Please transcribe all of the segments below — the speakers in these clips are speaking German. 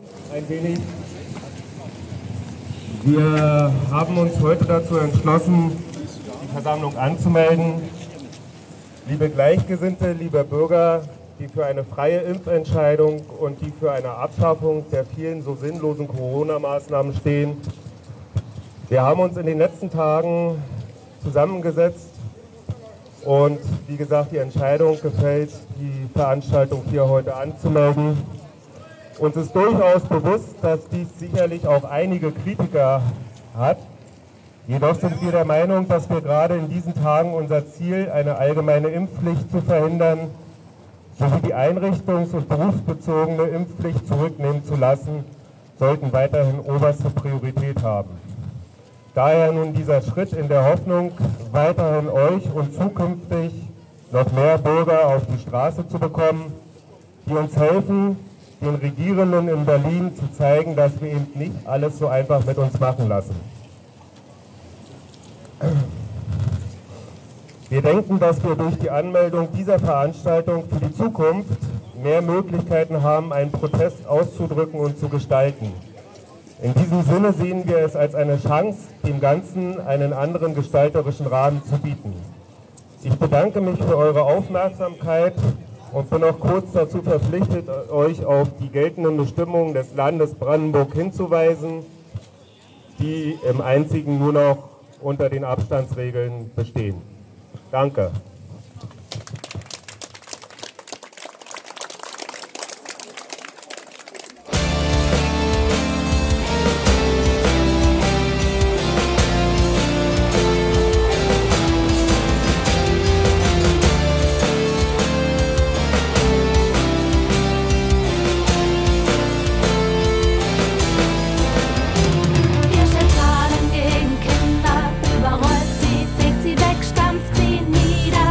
Ein wenig. Wir haben uns heute dazu entschlossen, die Versammlung anzumelden. Liebe Gleichgesinnte, liebe Bürger, die für eine freie Impfentscheidung und die für eine Abschaffung der vielen so sinnlosen Corona-Maßnahmen stehen. Wir haben uns in den letzten Tagen zusammengesetzt und wie gesagt die Entscheidung gefällt, die Veranstaltung hier heute anzumelden. Uns ist durchaus bewusst, dass dies sicherlich auch einige Kritiker hat. Jedoch sind wir der Meinung, dass wir gerade in diesen Tagen unser Ziel, eine allgemeine Impfpflicht zu verhindern, sowie die einrichtungs- und berufsbezogene Impfpflicht zurücknehmen zu lassen, sollten weiterhin oberste Priorität haben. Daher nun dieser Schritt in der Hoffnung, weiterhin euch und zukünftig noch mehr Bürger auf die Straße zu bekommen, die uns helfen, den Regierenden in Berlin zu zeigen, dass wir eben nicht alles so einfach mit uns machen lassen. Wir denken, dass wir durch die Anmeldung dieser Veranstaltung für die Zukunft mehr Möglichkeiten haben, einen Protest auszudrücken und zu gestalten. In diesem Sinne sehen wir es als eine Chance, dem Ganzen einen anderen gestalterischen Rahmen zu bieten. Ich bedanke mich für eure Aufmerksamkeit und bin auch kurz dazu verpflichtet, euch auf die geltenden Bestimmungen des Landes Brandenburg hinzuweisen, die im Einzigen nur noch unter den Abstandsregeln bestehen. Danke. Ihr Zahlen gegen Kinder, überrollt sie, fegt sie weg, stampft sie nieder.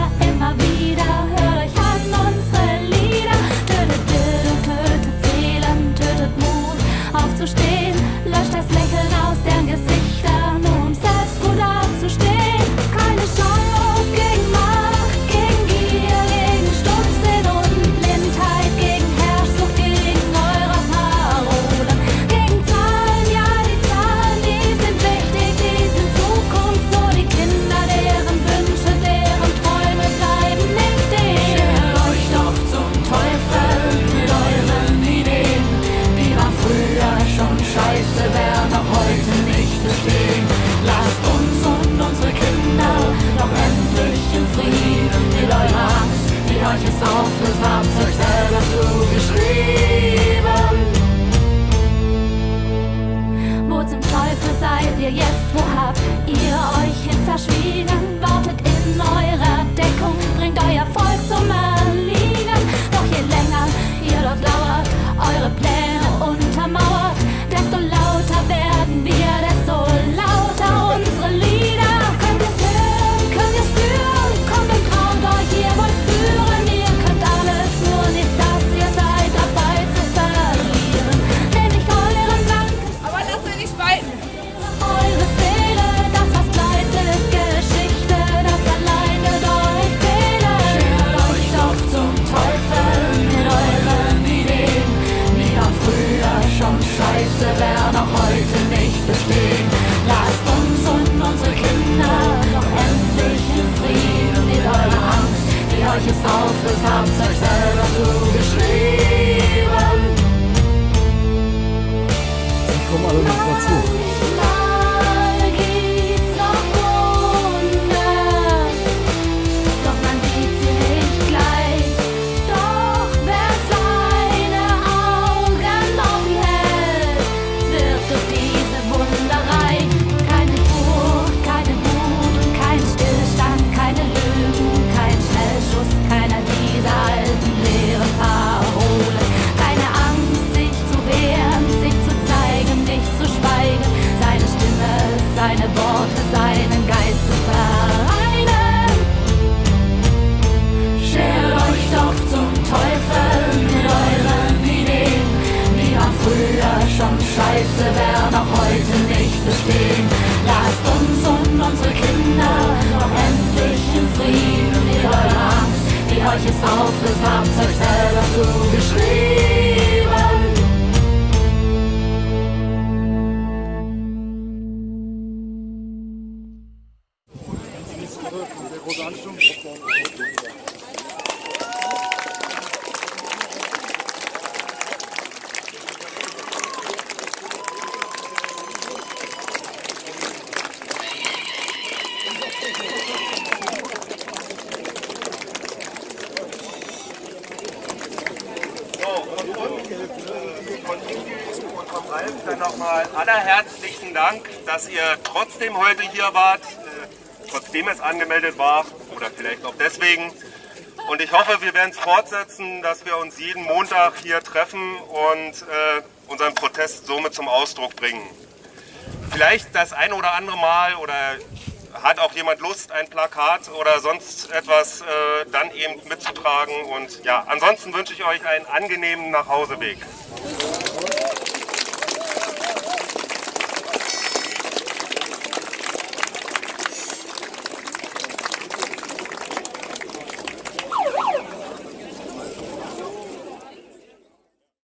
Ralf, dann nochmal allerherzlichen Dank, dass ihr trotzdem heute hier wart, trotzdem es angemeldet war oder vielleicht auch deswegen. Und ich hoffe, wir werden es fortsetzen, dass wir uns jeden Montag hier treffen und unseren Protest somit zum Ausdruck bringen. Vielleicht das ein oder andere Mal oder hat auch jemand Lust, ein Plakat oder sonst etwas dann eben mitzutragen. Und ja, ansonsten wünsche ich euch einen angenehmen Nachhauseweg.